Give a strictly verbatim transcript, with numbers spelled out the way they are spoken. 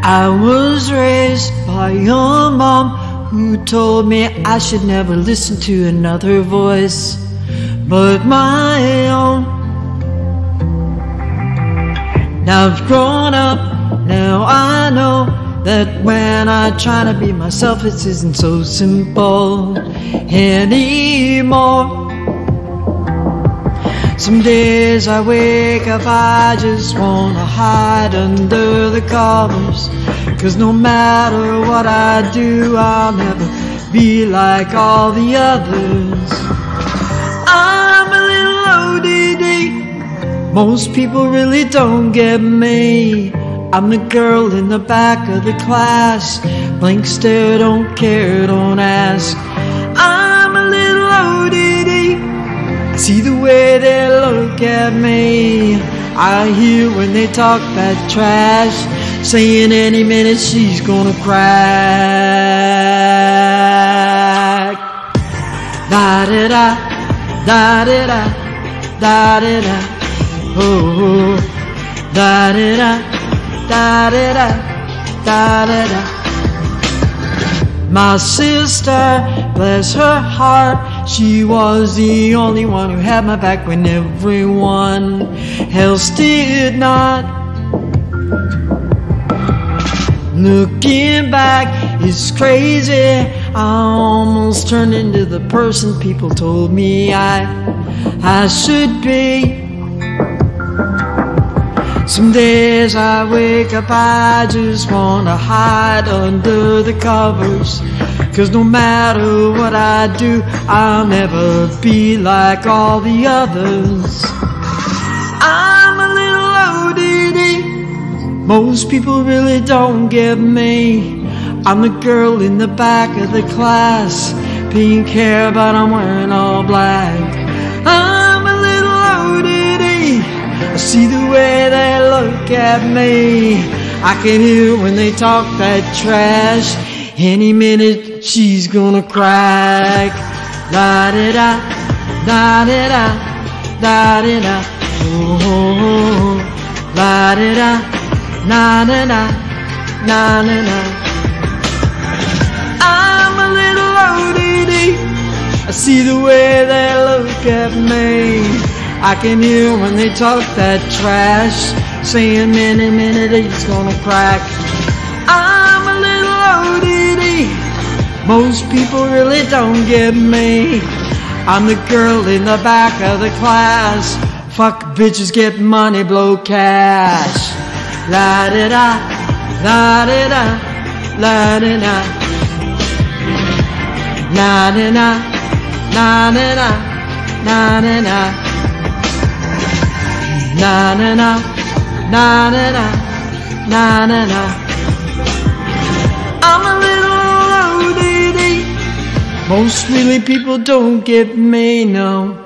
I was raised by your mom, who told me I should never listen to another voice but my own. Now I've grown up, now I know that when I try to be myself, it isn't so simple anymore. Some days I wake up, I just wanna hide under the covers, 'cause no matter what I do, I'll never be like all the others. I'm a little O D D, most people really don't get me. I'm the girl in the back of the class, blank stare, don't care, don't ask. I'm a little O D D, see the way they look at me. I hear when they talk that trash, saying any minute she's gonna crack. Da-da-da, da-da-da, da-da-da, oh, da-da-da, da-da-da, da-da-da. My sister, bless her heart, she was the only one who had my back when everyone else did not. Looking back, it's crazy, I almost turned into the person people told me I, I should be. Some days I wake up, I just wanna hide under the covers, 'cause no matter what I do, I'll never be like all the others. I'm a little O D D, most people really don't get me. I'm the girl in the back of the class, pink hair but I'm wearing all black. I'm a little O D D, I see the way they look at me. I can hear when they talk that trash, any minute she's gonna crack. La-da-da, da-da-da, da-da-da, oh, la-da-da, na-na-na, na-na-na. I'm a little O D D, I see the way they look at me. I can hear when they talk that trash, saying any minute it's gonna crack. I'm a little O D D, most people really don't get me. I'm the girl in the back of the class, fuck bitches, get money, blow cash. La-da-da, la-da-da, la-da-da, na-na-na, na-na-na, na-na-na, na-na-na, na-na-na, na-na-na. I'm a little O D D, most really people don't get me, no.